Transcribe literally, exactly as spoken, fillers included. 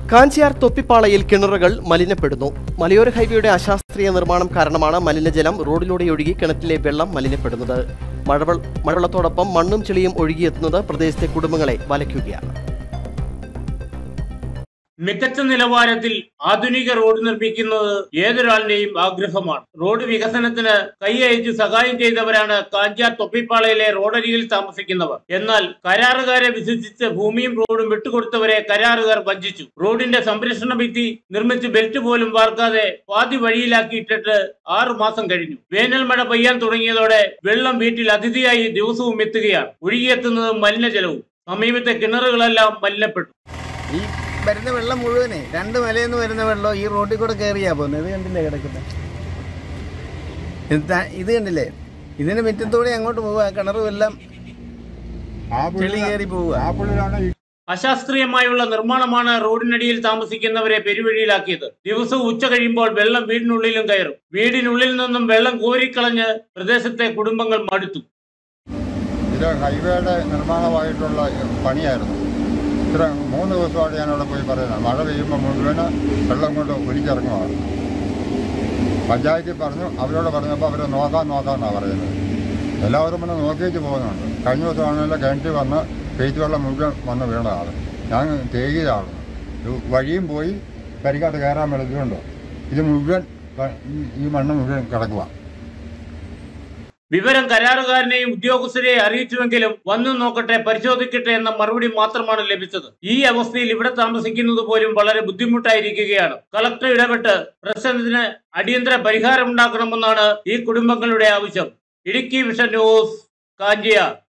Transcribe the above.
കാഞ്ചിയാർ തൊപ്പിപ്പാളയിൽ കിണറുകൾ മലിനപ്പെടുന്നു. മലയോര ഹൈവേയുടെ അശാസ്ത്രീയ നിർമ്മാണം കാരണമാണ് മലിനജലം റോഡിലൂടെ ഒഴുകി കിണറ്റിലെ വെള്ളം മലിനപ്പെടുന്നത്. മഴവെള്ളത്തോടൊപ്പം മണ്ണും ചെളിയും ഒഴുകിയെത്തുന്നത് പ്രദേശത്തെ കുടുംബങ്ങളെ വലയ്ക്കുകയാണ്. മികച്ച നിലവാരത്തിൽ ആധുനിക റോഡ് നിർമ്മിക്കുന്നത് ഏതൊരാളിന്റെയും ആഗ്രഹമാണ്. റോഡ് വികസനത്തിന് കൈയയച്ച് സഹായം ചെയ്തവരാണ് കാഞ്ചിയാർ തൊപ്പിപ്പാളയിലെ റോഡരികിൽ താമസിക്കുന്നവർ. എന്നാൽ കരാറുകാരെ വിശ്വസിച്ച് ഭൂമിയും റോഡും വിട്ടുകൊടുത്തവരെ കരാറുകാർ വഞ്ചിച്ചു. റോഡിന്റെ സംരക്ഷണ ഭിത്തി നിർമ്മിച്ച് ബെൽറ്റ് പോലും വാർക്കാതെ പാതി വഴിയിലാക്കിയിട്ടിട്ട് ആറു മാസം കഴിഞ്ഞു. വേനൽ മഴ പെയ്യാൻ തുടങ്ങിയതോടെ വെള്ളം വീട്ടിൽ അതിഥിയായി ദിവസവും എത്തുകയാണ്. ഒഴുകിയെത്തുന്നത് മലിനജലവും. സമീപത്തെ കിണറുകളെല്ലാം മലിനപ്പെട്ടു. ഈ വരുന്ന വെള്ളം മുഴുവനെ രണ്ട് മലയിൽ നിന്ന് വരുന്ന വെള്ളം ഈ റോഡിൽ കൂടെ കയറിയാ പോകുന്നത്. ഇത് കണ്ടില്ലേ കിടക്കുന്നത്? ഇത് കണ്ടില്ലേ? ഇതിന് മുറ്റത്തൂടെ അങ്ങോട്ട് പോവുക, കിണറും എല്ലാം ചെളി കയറി പോവുക. അശാസ്ത്രീയമായുള്ള നിർമ്മാണമാണ് റോഡിനടിയിൽ താമസിക്കുന്നവരെ പെരുവഴിയിലാക്കിയത്. ദിവസവും ഉച്ച കഴിയുമ്പോൾ വെള്ളം വീടിനുള്ളിലും കയറും. വീടിനുള്ളിൽ നിന്നും വെള്ളം കോരിക്കളഞ്ഞ് പ്രദേശത്തെ കുടുംബങ്ങൾ മടുത്തു. ഇത് ഹൈവേയുടെ നിർമ്മാണമായിട്ടുള്ള പണിയായിരുന്നു. ഇത്ര മൂന്ന് ദിവസമായിട്ട് ഞാനവിടെ പോയി പറയുന്നത്. മഴ പെയ്യുമ്പോൾ മുഴുവന് വെള്ളം കൊണ്ട് ഒലിച്ചിറങ്ങുമാണ്. പഞ്ചായത്തിൽ പറഞ്ഞു, അവരോട് പറഞ്ഞപ്പോൾ അവർ നോക്കാൻ നോക്കാമെന്നാണ് പറയുന്നത്. എല്ലാവരും വന്ന് നോക്കിയിട്ട് പോകുന്നുണ്ട്. കഴിഞ്ഞ ദിവസമാണെങ്കിലും കിണറ്റിൽ വന്ന് പെയ്ത്ത് വെള്ളം മുഴുവൻ വന്ന് വീണതാണ്. ഞാൻ തേകിയതാണ്. വഴിയും പോയി പരിക്കാത്ത കയറാൻ വെള്ളത്തിലുണ്ടോ ഇത് മുഴുവൻ ഈ മണ്ണ് മുഴുവൻ കിടക്കുക. വിവരം കരാറുകാരനെയും ഉദ്യോഗസ്ഥരെയും അറിയിച്ചുവെങ്കിലും വന്നു നോക്കട്ടെ, പരിശോധിക്കട്ടെ എന്ന മറുപടി മാത്രമാണ് ലഭിച്ചത്. ഈ അവസ്ഥയിൽ ഇവിടെ താമസിക്കുന്നത് പോലും വളരെ ബുദ്ധിമുട്ടായിരിക്കുകയാണ്. കളക്ടർ ഇടപെട്ട് പ്രശ്നത്തിന് അടിയന്തര പരിഹാരം ഉണ്ടാക്കണമെന്നാണ് ഈ കുടുംബങ്ങളുടെ ആവശ്യം. Idukki vision news, Kanchiyar.